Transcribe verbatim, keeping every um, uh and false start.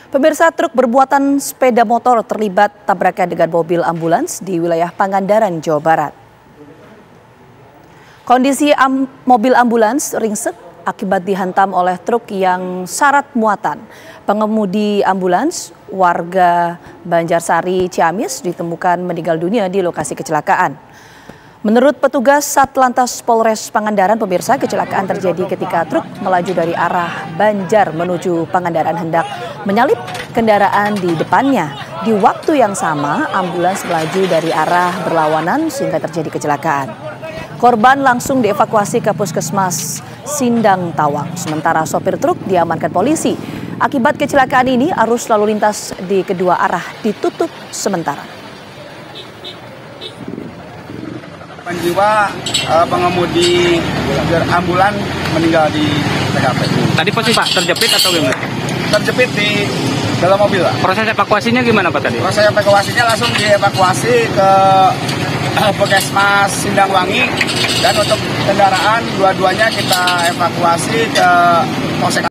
Pemirsa, truk bermuatan sepeda motor terlibat tabrakan dengan mobil ambulans di wilayah Pangandaran, Jawa Barat. Kondisi am mobil ambulans ringsek akibat dihantam oleh truk yang syarat muatan. Pengemudi ambulans warga Banjarsari, Ciamis ditemukan meninggal dunia di lokasi kecelakaan. Menurut petugas Satlantas Polres Pangandaran, pemirsa, kecelakaan terjadi ketika truk melaju dari arah Banjar menuju Pangandaran hendak menyalip kendaraan di depannya. Di waktu yang sama, ambulans melaju dari arah berlawanan sehingga terjadi kecelakaan. Korban langsung dievakuasi ke Puskesmas Sindang Tawang, sementara sopir truk diamankan polisi. Akibat kecelakaan ini, arus lalu lintas di kedua arah ditutup sementara. Jiwa uh, pengemudi ambulan meninggal di T K P. Tadi posisi Pak terjepit atau gimana? Terjepit di dalam mobil, Pak. Proses evakuasinya gimana Pak tadi? Proses evakuasinya langsung dievakuasi ke uh, Puskesmas Sindangwangi, dan untuk kendaraan dua-duanya kita evakuasi ke Polsek